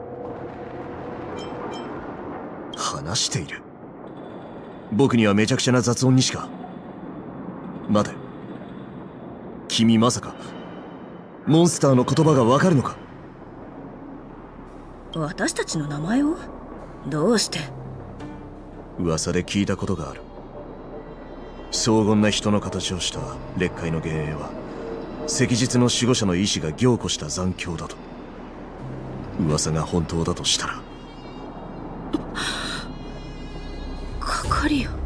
話している。僕にはめちゃくちゃな雑音にしか。待て、君まさかモンスターの言葉がわかるのか？ 私たちの名前を？どうして？ 噂で聞いたことがある。荘厳な人の形をした劣界の幻影は昔日の守護者の意志が凝固した残響だと。噂が本当だとしたら。 かかりよ。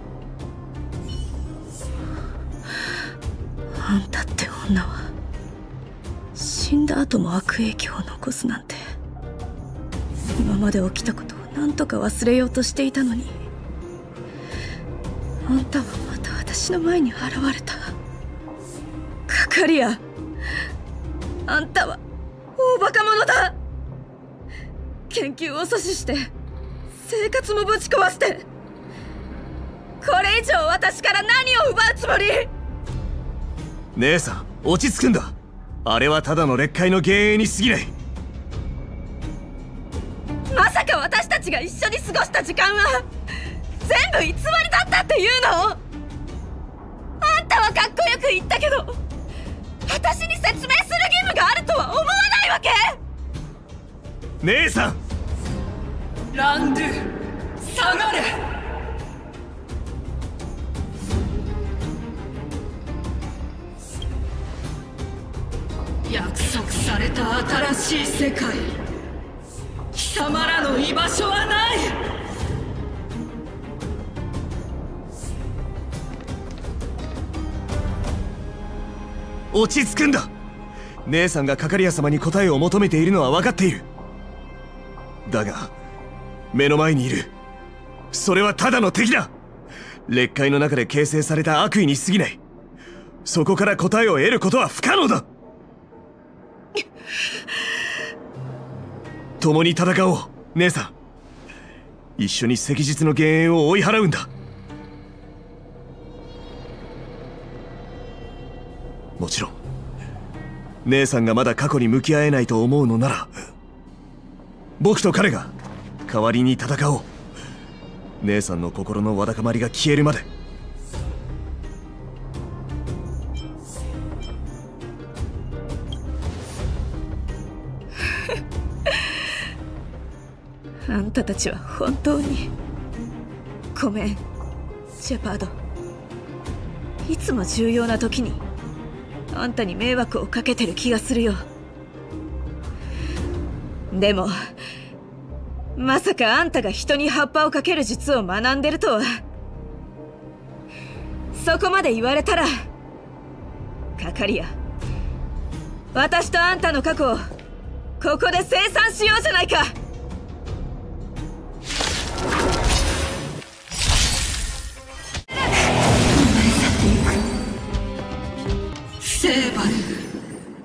あんたって女は死んだ後も悪影響を残すなんて。今まで起きたことを何とか忘れようとしていたのに、あんたはまた私の前に現れた。カカリア、あんたは大バカ者だ。研究を阻止して生活もぶち壊して、これ以上私から何を奪うつもり？ 姉さん、落ち着くんだ。あれはただの劣界の幻影に過ぎない。 まさか私たちが一緒に過ごした時間は全部偽りだったっていうの？あんたはかっこよく言ったけど、私に説明する義務があるとは思わないわけ？ 姉さん、 ランドゥ、下がれ。約束された新しい世界、貴様らの居場所はない。 落ち着くんだ。姉さんがカカリア様に答えを求めているのは分かっている。だが目の前にいるそれはただの敵だ。劣界の中で形成された悪意に過ぎない。そこから答えを得ることは不可能だ。共に戦おう、姉さん。一緒に昔日の幻影を追い払うんだ。もちろん姉さんがまだ過去に向き合えないと思うのなら、僕と彼が代わりに戦おう。姉さんの心のわだかまりが消えるまで。 あんたたちは本当にごめん、シェパード。いつも重要な時にあんたに迷惑をかけてる気がするよ。でもまさかあんたが人に葉っぱをかける術を学んでるとは。そこまで言われたらカカリア、私とあんたの過去をここで清算しようじゃないか。 セーバル、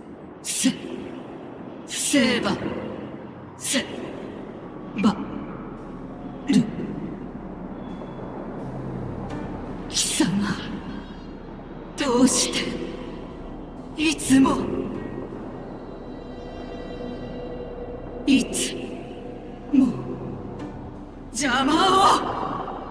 セセーバセバいつも邪魔を。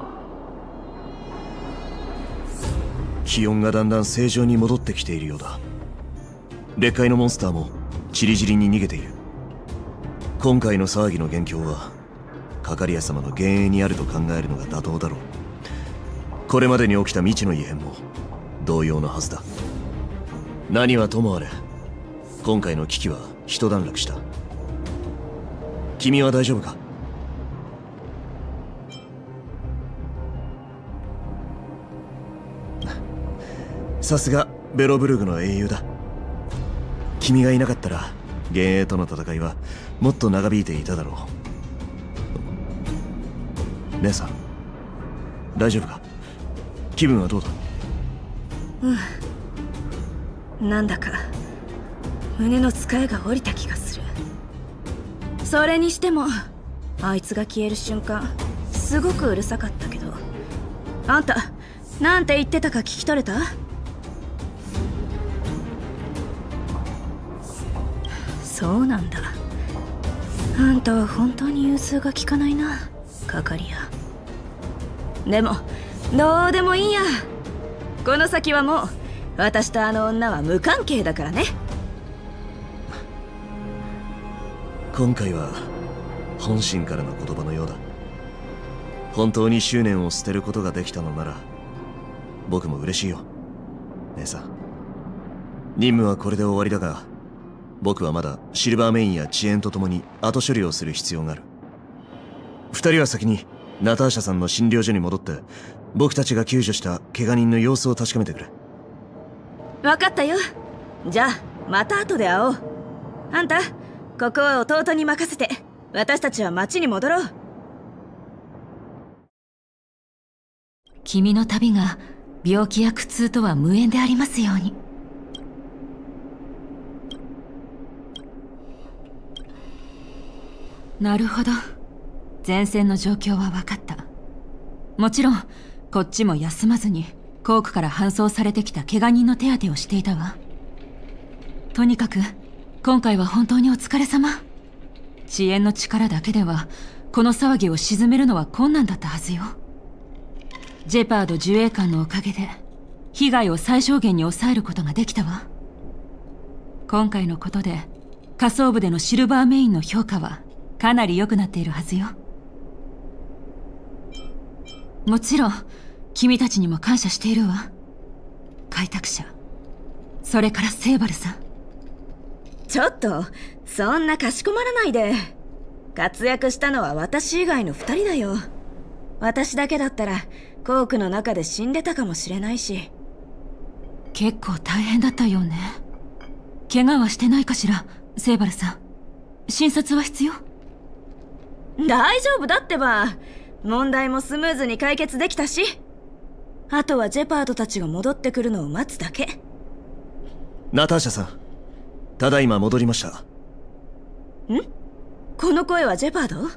気温がだんだん正常に戻ってきているようだ。劣界のモンスターもチリジリに逃げている。今回の騒ぎの元凶はカカリア様の幻影にあると考えるのが妥当だろう。これまでに起きた未知の異変も同様のはずだ。何はともあれ今回の危機は一段落した。君は大丈夫か？さすがベロブルグの英雄だ。君がいなかったら幻影との戦いはもっと長引いていただろう。姉さん大丈夫か？気分はどうだ？ うんなんだか胸の使いが下りた気がする。それにしてもあいつが消える瞬間すごくうるさかったけど、あんたなんて言ってたか聞き取れた？そうなんだ。あんたは本当に融通が利かないな、カカリア。でもどうでもいいや。この先はもう私とあの女は無関係だからね。 今回は本心からの言葉のようだ。本当に執念を捨てることができたのなら僕も嬉しいよ姉さん。任務はこれで終わりだが僕はまだシルバーメインや遅延とともに後処理をする必要がある。二人は先にナターシャさんの診療所に戻って僕たちが救助した怪我人の様子を確かめてくれ。 分かったよ。じゃあまた後で会おう。あんたここは弟に任せて私たちは町に戻ろう。 君の旅が病気や苦痛とは無縁でありますように。なるほど。前線の状況は分かった。もちろんこっちも休まずにコークから搬送されてきた怪我人の手当てをしていたわ。とにかく今回は本当にお疲れ様。遅延の力だけではこの騒ぎを鎮めるのは困難だったはずよ。ジェパード守衛官のおかげで被害を最小限に抑えることができたわ。今回のことで下層部でのシルバーメインの評価はかなり良くなっているはずよ。もちろん君たちにも感謝しているわ。開拓者、それからセーバルさん。 ちょっとそんなかしこまらないで。活躍したのは私以外の二人だよ。私だけだったらコークの中で死んでたかもしれないし。 結構大変だったよね。怪我はしてないかしら、セーバルさん。診察は必要？ 大丈夫だってば。問題もスムーズに解決できたし、あとはジェパードたちが戻ってくるのを待つだけ。 ナターシャさん、ただいま戻りました。 ん？この声はジェパード？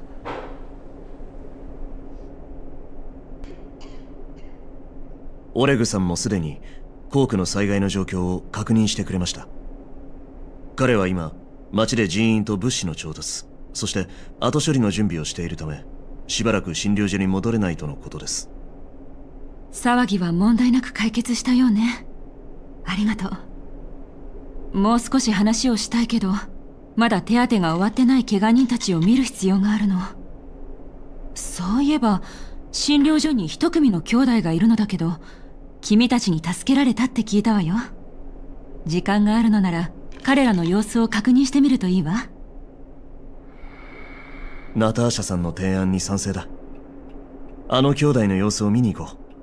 オレグさんもすでにコークの災害の状況を確認してくれました。彼は今町で人員と物資の調達、そして後処理の準備をしているためしばらく診療所に戻れないとのことです。 騒ぎは問題なく解決したようね。ありがとう。もう少し話をしたいけど、まだ手当てが終わってない怪我人たちを見る必要があるの。そういえば診療所に一組の兄弟がいるのだけど、君たちに助けられたって聞いたわよ。時間があるのなら彼らの様子を確認してみるといいわ。 ナターシャさんの提案に賛成だ。あの兄弟の様子を見に行こう。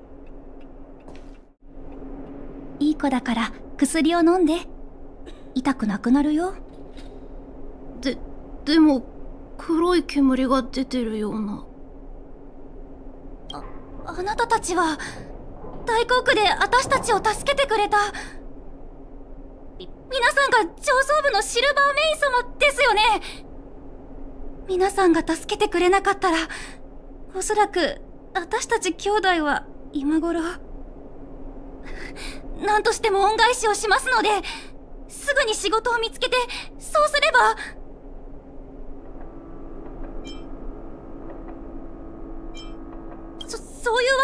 いい子だから薬を飲んで。痛くなくなるよ。 で、でも黒い煙が出てるような。 あ、あなたたちは大航空で私たちを助けてくれたみ皆さんが上層部のシルバーメイン様ですよね。皆さんが助けてくれなかったらおそらく私たち兄弟は今頃何としても恩返しをしますので、すぐに仕事を見つけて、そうすれば。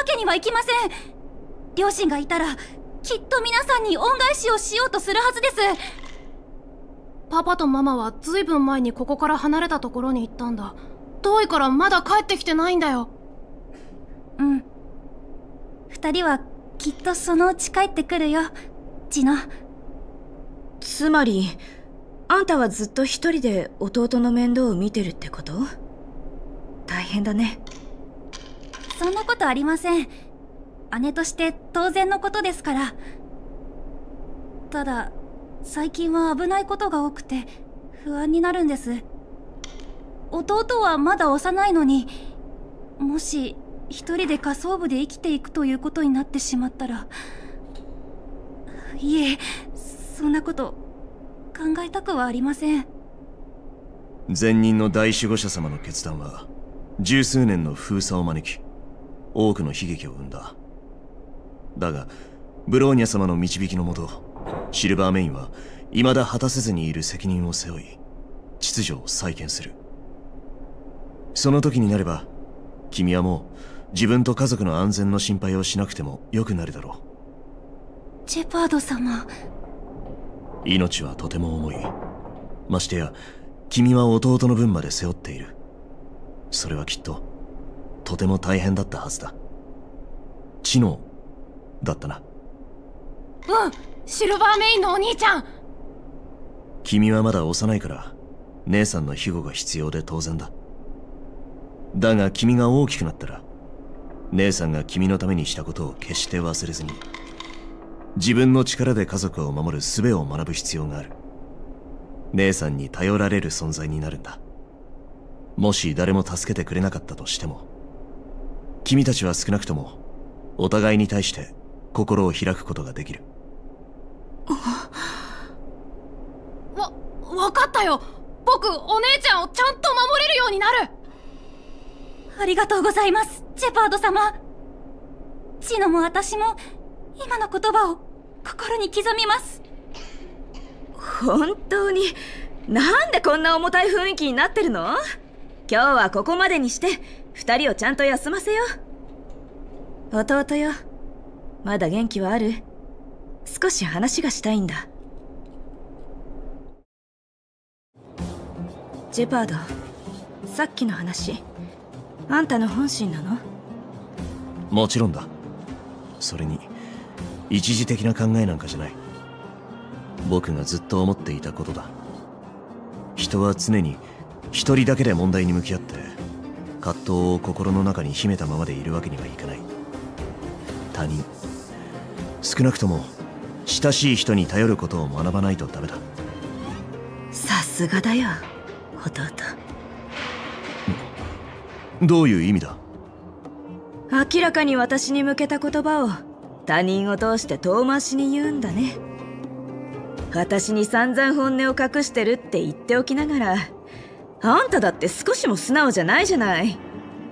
けにはいきません。両親がいたらきっと皆さんに恩返しをしようとするはずです。 パパとママはずいぶん前にここから離れたところに行ったんだ。遠いからまだ帰ってきてないんだよ。 うん。二人はきっとそのうち帰ってくるよ、ジノ。 つまりあんたはずっと一人で弟の面倒を見てるってこと？大変だね。 そんなことありません。姉として当然のことですから。ただ最近は危ないことが多くて不安になるんです。弟はまだ幼いのに、もし一人で下層部で生きていくということになってしまったら。いえ、そんなこと考えたくはありません。 前任の大守護者様の決断は十数年の封鎖を招き、多くの悲劇を生んだ。だがブローニャ様の導きのもと、シルバーメインは未だ果たせずにいる責任を背負い、秩序を再建する。その時になれば君はもう自分と家族の安全の心配をしなくてもよくなるだろう。ジェパード様、 命はとても重い。ましてや君は弟の分まで背負っている。それはきっととても大変だったはずだ。知能だったな。 うん、シルバーメインのお兄ちゃん。 君はまだ幼いから姉さんの庇護が必要で当然だ。だが君が大きくなったら、姉さんが君のためにしたことを決して忘れずに、自分の力で家族を守る術を学ぶ必要がある。姉さんに頼られる存在になるんだ。もし誰も助けてくれなかったとしても、君たちは少なくともお互いに対して心を開くことができる。 わ、わかったよ。僕、お姉ちゃんをちゃんと守れるようになる。 ありがとうございます、ジェパード様。チノも私も今の言葉を心に刻みます。 本当になんでこんな重たい雰囲気になってるの？今日はここまでにして二人をちゃんと休ませよう。弟よ、まだ元気はある？少し話がしたいんだ。ジェパード、さっきの話、あんたの本心なの？ もちろんだ。それに一時的な考えなんかじゃない。僕がずっと思っていたことだ。人は常に一人だけで問題に向き合って葛藤を心の中に秘めたままでいるわけにはいかない。他人、少なくとも親しい人に頼ることを学ばないとダメだ。 さすがだよ、弟。 どういう意味だ？ 明らかに私に向けた言葉を他人を通して遠回しに言うんだね。私に散々本音を隠してるって言っておきながら、あんただって少しも素直じゃないじゃない。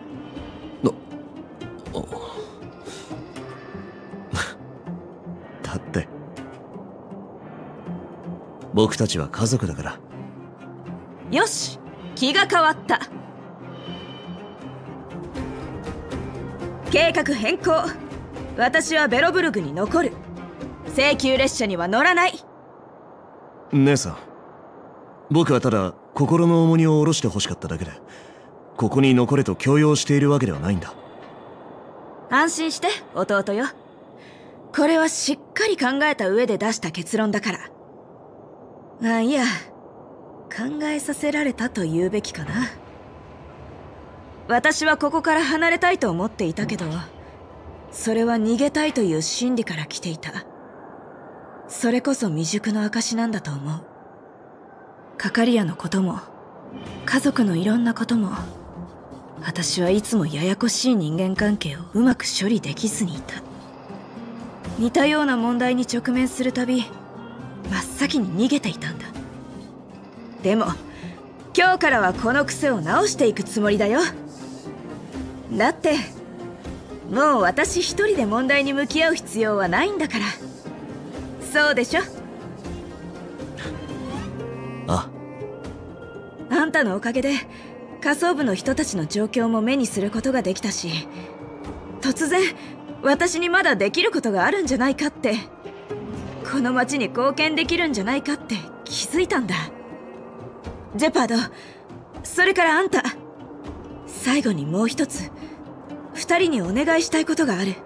だって僕たちは家族だから。 よし、気が変わった。計画変更。私はベロブルグに残る。請求列車には乗らない。 姉さん、僕はただ心の重荷を下ろして欲しかっただけで、ここに残れと強要しているわけではないんだ。 安心して弟よ。これはしっかり考えた上で出した結論だから。あ、いや、考えさせられたと言うべきかな。私はここから離れたいと思っていたけど、それは逃げたいという心理から来ていた。それこそ未熟の証なんだと思う。カカリアのことも家族のいろんなことも、私はいつもややこしい人間関係をうまく処理できずにいた。似たような問題に直面するたび、真っ先に逃げていたんだ。でも今日からはこの癖を直していくつもりだよ。だってもう私一人で問題に向き合う必要はないんだから。そうでしょ？ ああんたのおかげで下層部の人たちの状況も目にすることができたし、 突然私にまだできることがあるんじゃないかって、この町に貢献できるんじゃないかって気づいたんだ。ジェパード、それからあんた、最後にもう一つ二人にお願いしたいことがある。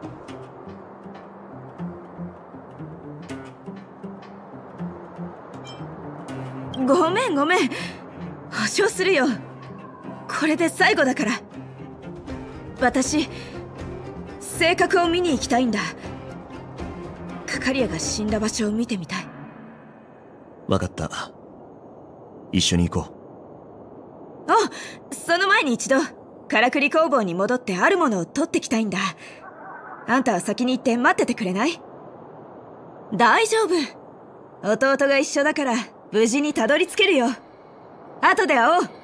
ごめんごめん、保証するよ。これで最後だから。私、性格を見に行きたいんだ。カカリアが死んだ場所を見てみたい。 わかった。一緒に行こう。あ、その前に一度からくり工房に戻ってあるものを取ってきたいんだ。あんたは先に行って待っててくれない？大丈夫。弟が一緒だから無事にたどり着けるよ。後で会おう。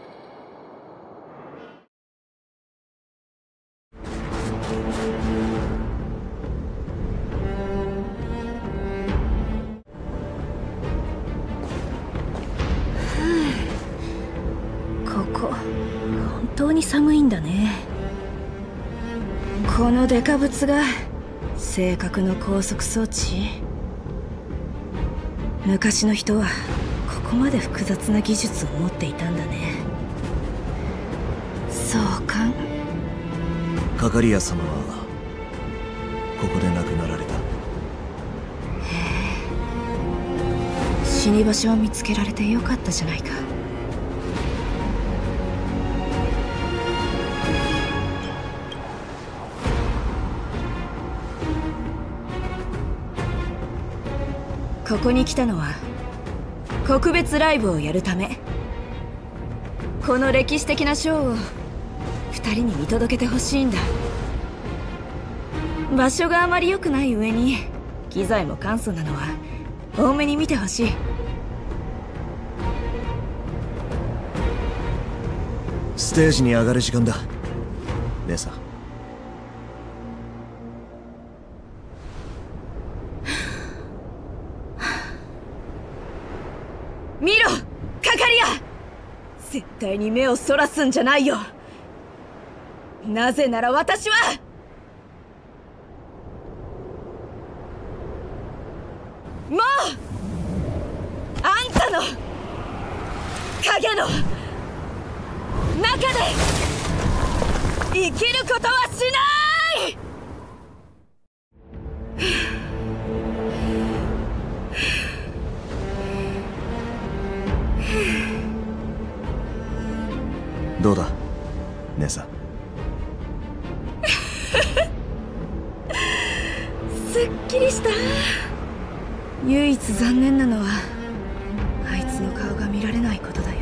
ここ本当に寒いんだね。このデカブツが正確の拘束装置。昔の人はここまで複雑な技術を持っていたんだね。壮観。 カカリア様はここで亡くなられた。 へえ、死に場所を見つけられてよかったじゃないか。ここに来たのは特別ライブをやるため。この歴史的なショーを二人に見届けてほしいんだ。場所があまり良くない上に機材も簡素なのは多めに見てほしい。 ステージに上がる時間だ、姉さん。 見ろ、カカリア！絶対に目をそらすんじゃないよ。なぜなら私はもうあんたの影の中で生きることはしない。 どうだ、姉さん。 すっきりした。唯一残念なのはあいつの顔が見られないことだよ。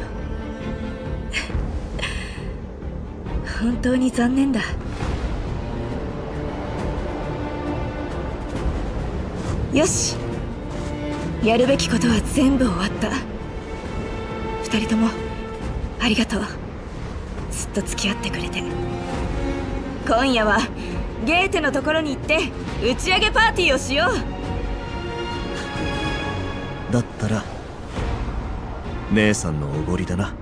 本当に残念だ。よし、やるべきことは全部終わった。二人ともありがとう。ずっと付き合ってくれて。今夜はゲーテのところに行って打ち上げパーティーをしよう。だったら姉さんのおごりだな。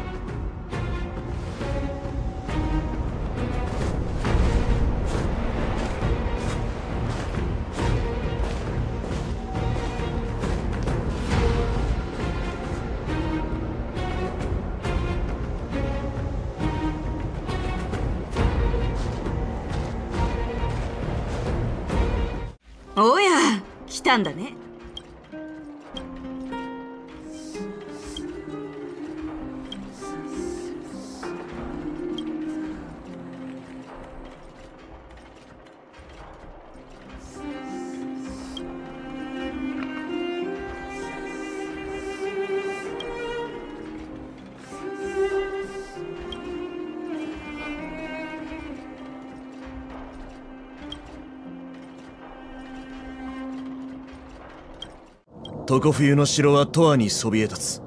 おや、来たんだね。 常冬の城は永遠にそびえ立つ。